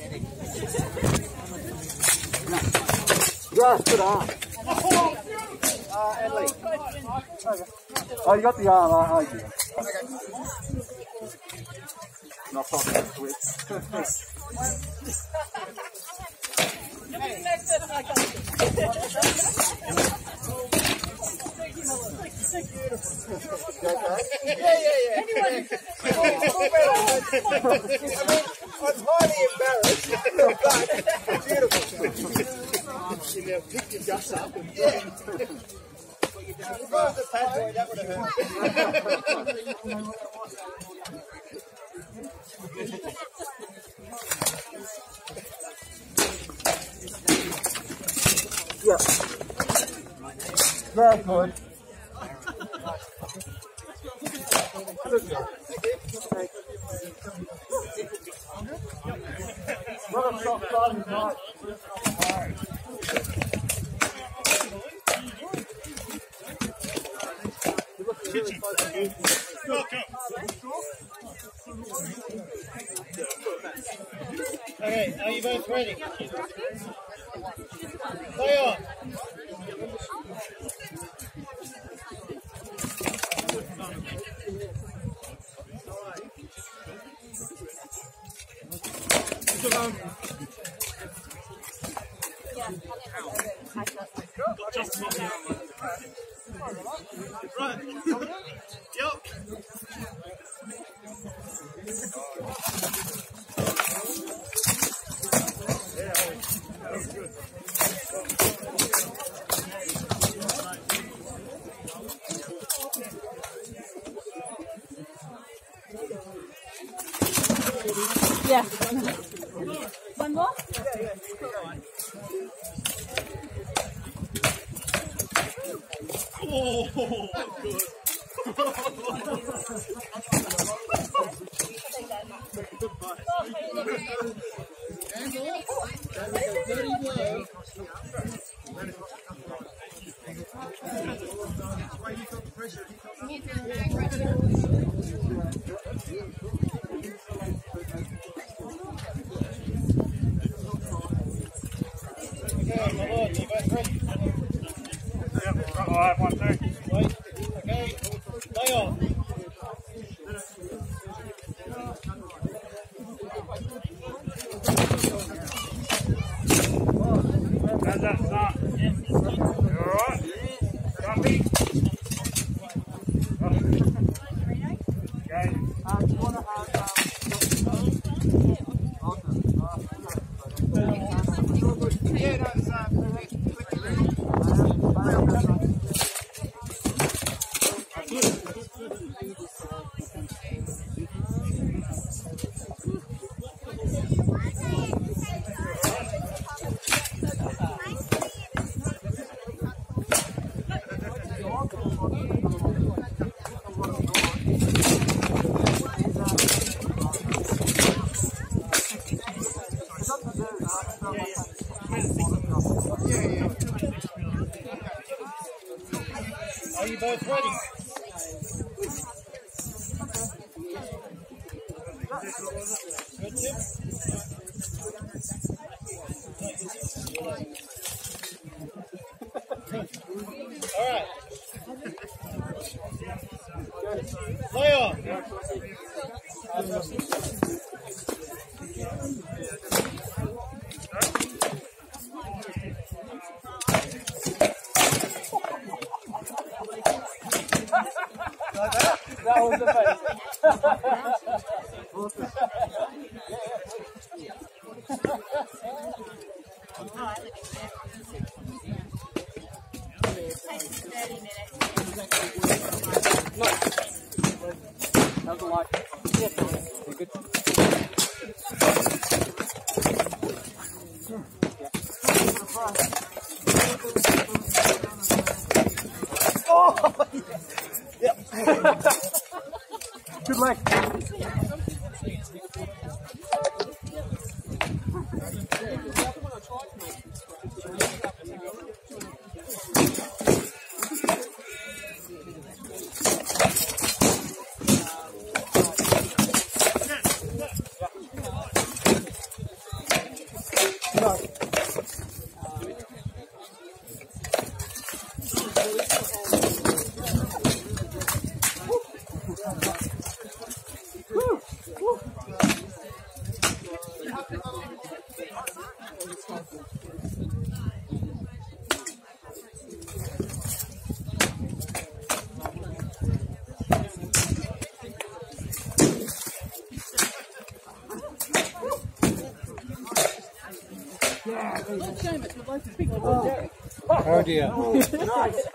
Yeah, good arm. Adley. Oh, you got the arm, oh, you do. Not talking about twitch. Yeah. Anyway, I'm highly embarrassed, but beautiful. You know, pick your guts up. Yeah. If I was a bad boy, that would have hurt. Yeah. Very good. What a soft starting night. Okay, are you both ready? Play on. Right. Yep. Yeah. One more? Oh, good. Alright, 1, 2. Wait. Okay. Lay off. How's that start? You alright? Grumpy? Okay. Do you want to have Yeah, no, it's Are you both ready? Good tip. All right. Play on. that was the best. How's the light? Yeah, you're good. Oh, yeah. Good luck. Oh dear. Nice.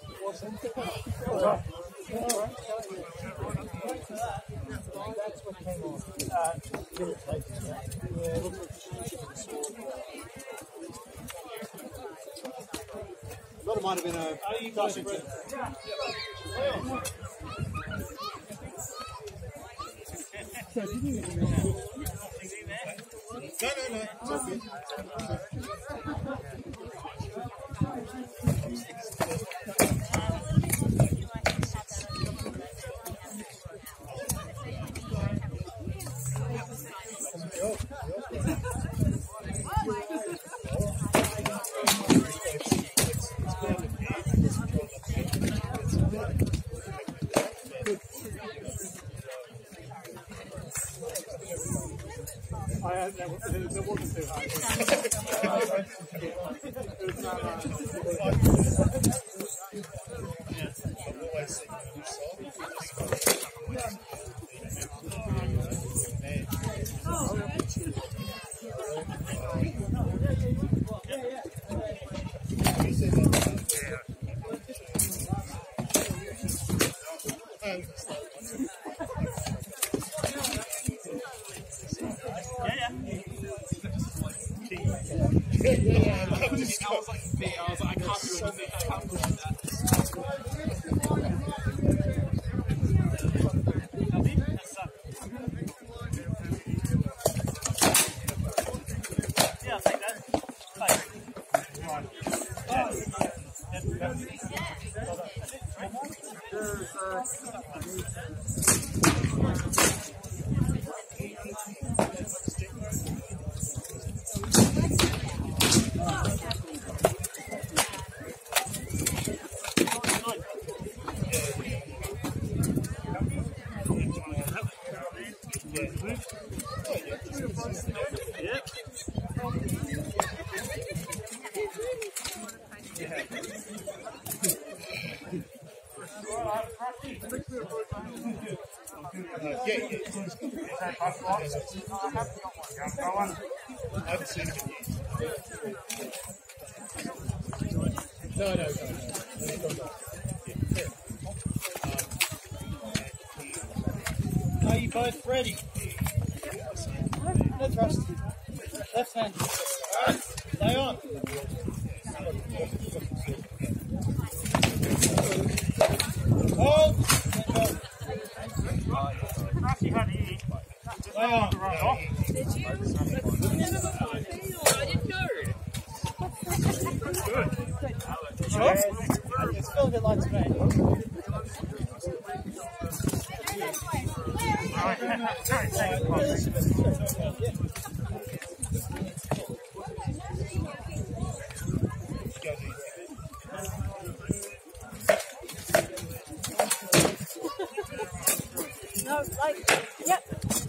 I thought it might have been a Washington. There wasn't too high. Are you both ready? No thrust. Left hand. Lay on. Hold. Lay on. Did you? I didn't know. Sure? It's still a bit light to me. No, like, yep.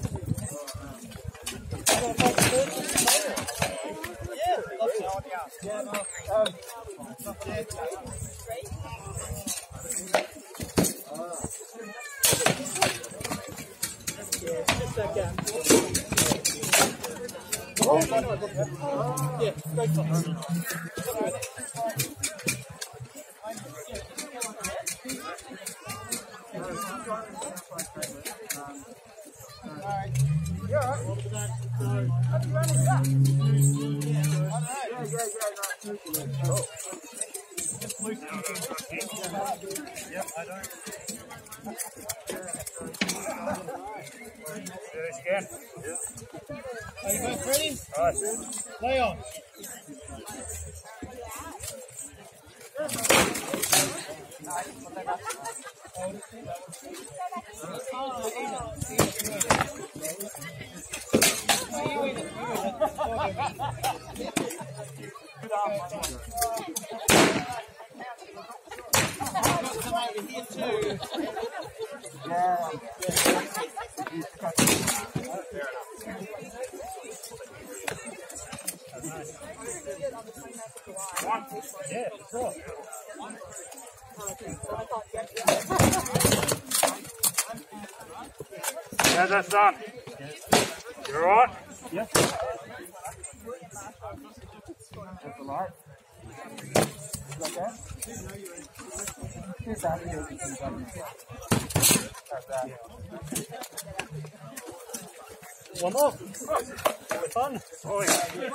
Just that gap. Yeah, great fox. Alright. You're alright. How do you run it up? Yep, I don't. Do this again. Are you both ready? Right. Lay on. Come over here too. Yeah. Yeah, sure. How's that son? You alright? Yeah. That's the light. Like that? Here's that. One more. Fun. Oh, yeah.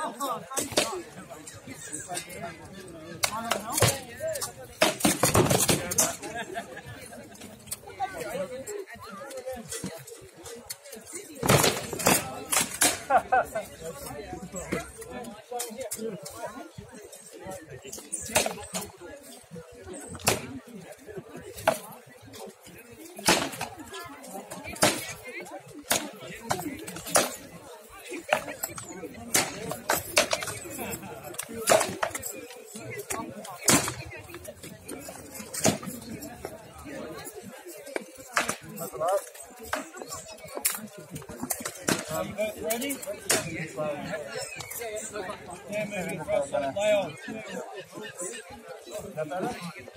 Ready? Yeah, moving across that. Lay on. That better?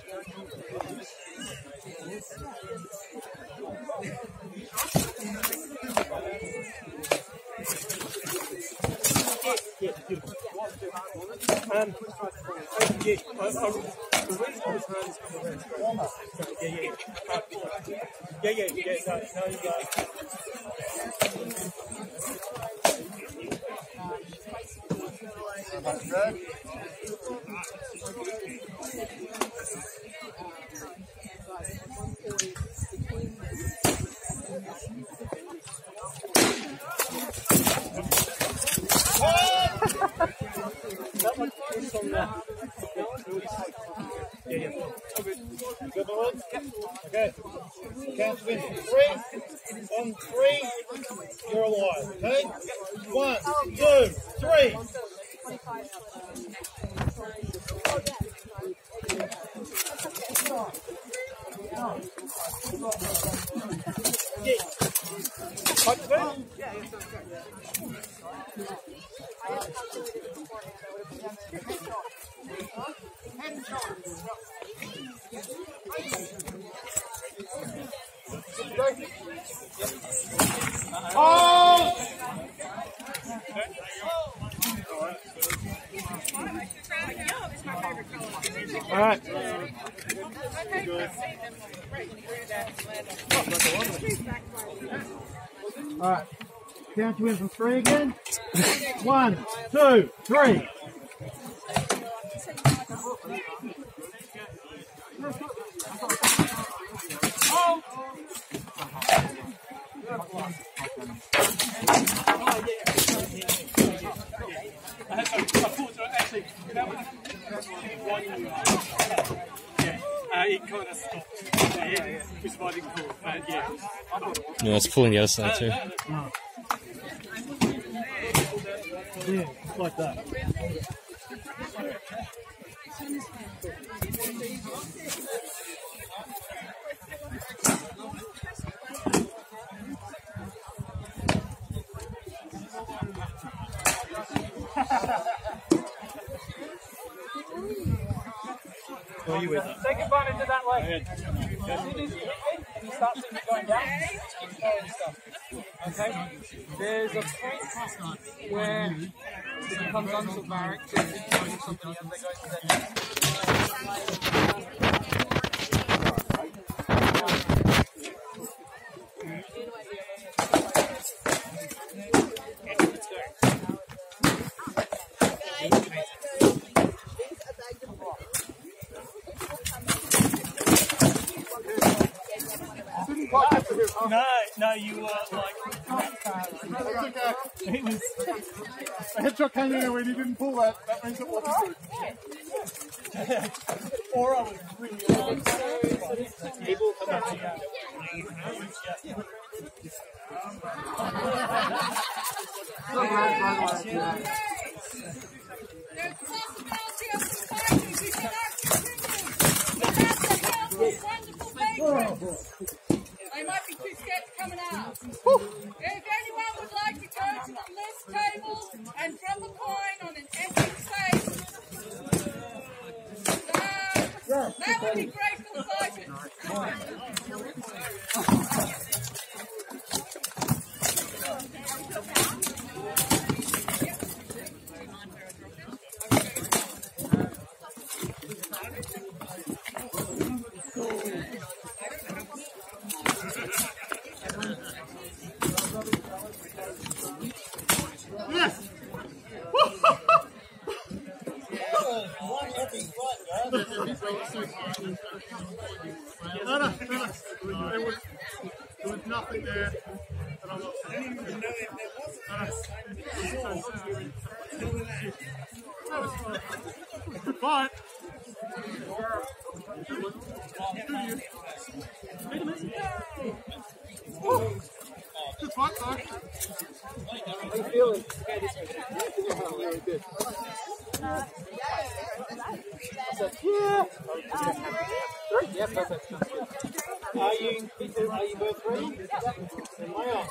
That's good. That one is on there. Yeah. Good one? Okay. Count to win. 3. On 3, you're alive. Okay? 1, 2, 3. All right. All right. Count you in from 3 again. 1, 2, 3. It kind of stopped. Yeah. Which I didn't call, but yeah. Yeah, it's pulling the other side too. Yeah, like that. What are you with? Take advantage of that leg. As soon as you hit it and you start seeing it going down, keep going stuff. Okay? There's a point where it becomes unsobaric to doing something else that goes to the next. No, you were like. It was a headshot came in when he didn't pull that. That means it wasn't good. Or I was really long. People come up to There's a possibility of surviving. We cannot continue. We have to help those wonderful patrons. They might be too scared to come and ask. If anyone would like to go to the list table and drop a coin on an empty space, That would be great for the cycling. Yes! One epic fight, guys. No. There was nothing there that I'm not saying. I didn't even know if there was. Good fight. Good fight, though. How you feeling? Really good. Yeah. Three? Yeah, perfect. Are you both ready? Then lay on.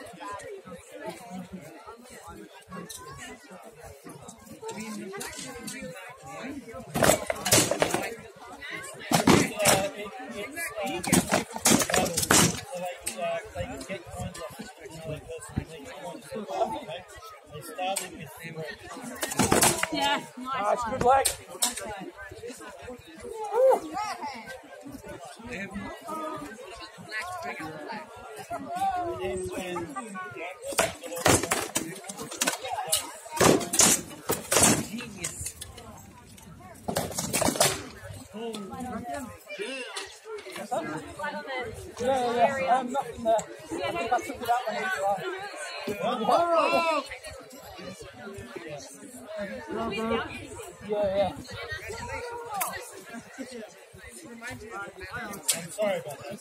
Yeah, Nice, good leg. Yeah. Nothing there. I think I took it out when Yeah. I'm sorry about that.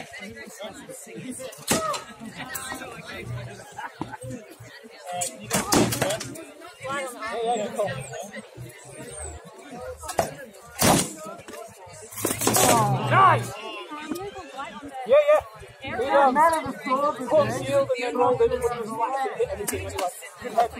Yeah, cool. Nice! Yeah. Caught shield and then rolled in and was flat and hit everything anyway. Good head.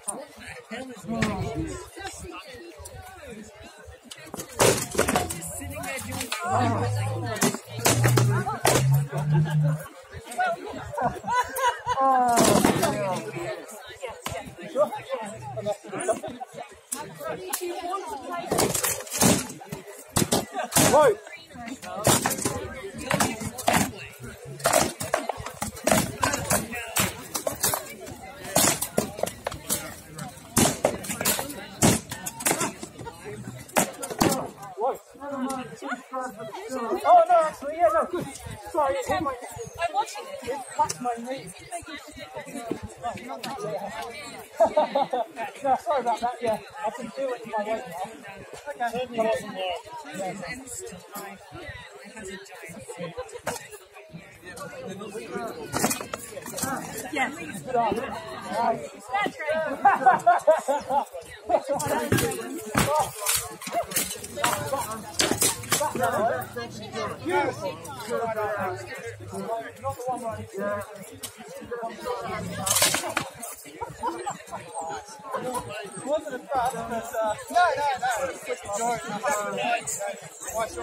Whoa! Oh no, actually, yeah, no, good. Sorry, it hit my. I'm watching it. It flapped my knee. No, sorry about that. Yeah, I can feel it in my weight now. Okay. Certainly wasn't there. Yes. Good arm. Nice. That's right. Beautiful. Not the one right here. Wasn't as bad, but no. Quick joy. Watch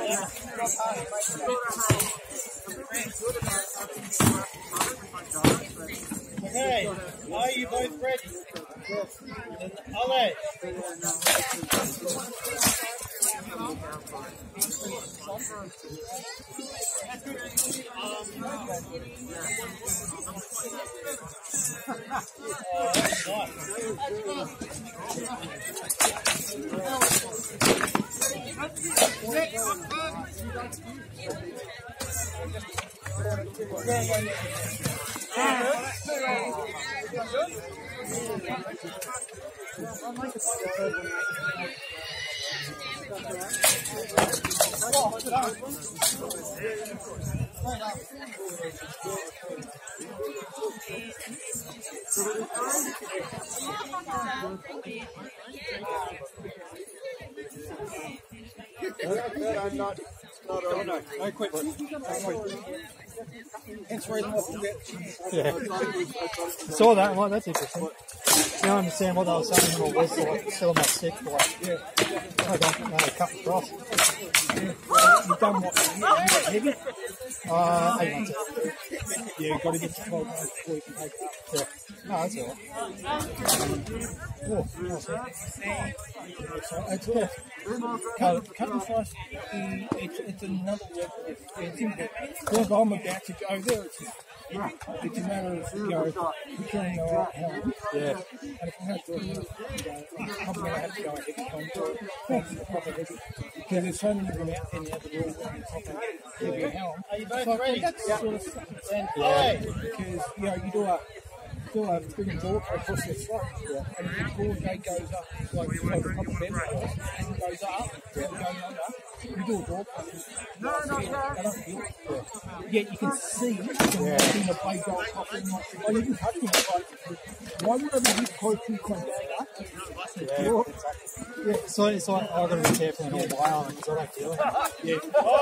Okay, are you both ready? Yes. Then Ale. I'm not No, quit. Hence the reason why we get Yeah. Saw that. I'm like, that's interesting. Now I understand what they were saying when I was like, still on that stick. Like, yeah. I don't know, cut across. You've done what? Heavy? 8 months out. Yeah, you've got to get to 12 months before you can take it up. Yeah. No, that's all right. Oh, nice. It's good. Cutting fast, it's another level. Look, I'm about to go there. It's a matter of, procuring the right helm. Yeah. And if I have to, I'm going to have to go ahead and come to it. Proper heavy. Because there's so many of them out there now that are all running proper heavy helm. Are you both ready? That's sort of stuff. Yeah. Because, you do a friggin' door across the front, and the door gate goes up like a couple of beds and it goes up, and going under. You do a door they don't feel it. Yet you can see the blade go up and not. Oh, you can touch them. Why would I be this close to come down? Yeah, so it's like I've got to be careful in all my arms because I don't feel it. Yeah.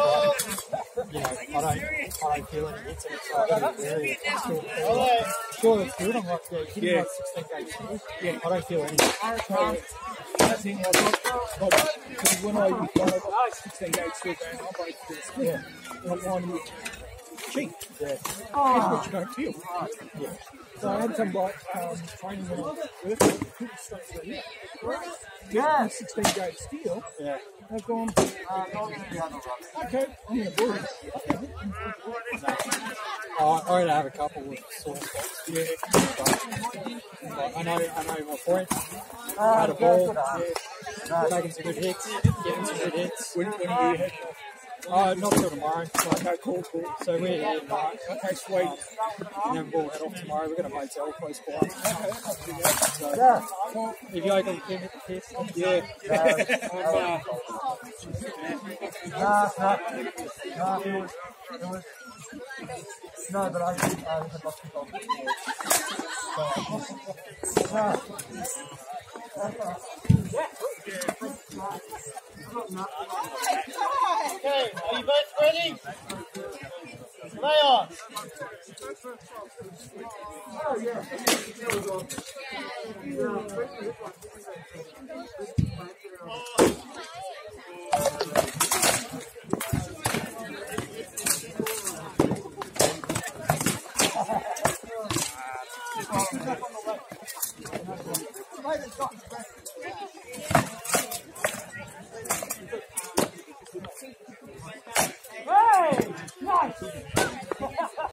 I don't feel any hits in it, so I got to be very sure it's good. I'm like, hitting like 16 gauge steel. Yeah, I don't feel anything. That's the thing I've got. Because when I got 16 gauge steel going, I'm basically split. Yeah. And I'm lining with cheek. Yeah. That's what you don't feel. Yeah. So I had some training when I was working, put straight to the hip. Yeah. 16 gauge steel. Yeah. I've gone, okay, I'm going to do it. I already have a couple of sore spots. Yeah. I know my point. I had a ball. Taking some good hits. Getting some good hits. When are you heading off? Not till tomorrow. Okay, cool. So we're here tonight. Okay, sweet. And then we'll head off tomorrow. We've got a motel close by. Okay, that's not too bad. So, if you open the pin at the piss, No, but I had lots of Okay, are you both ready? Lay on. Oh, yeah. Hey! Nice!